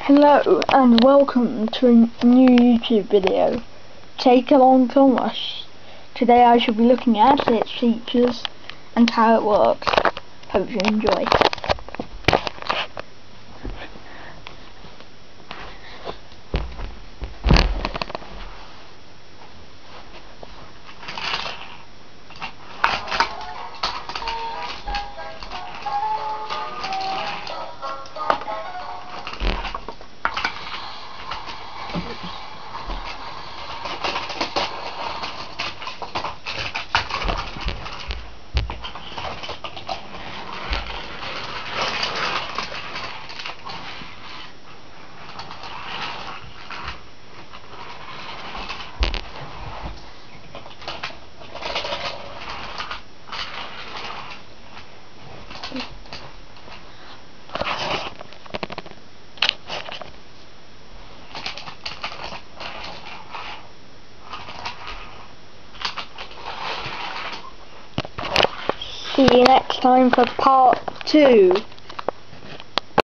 Hello and welcome to a new YouTube video. Take along Film Rush. Today I shall be looking at its features and how it works. Hope you enjoy. See you next time for part 2.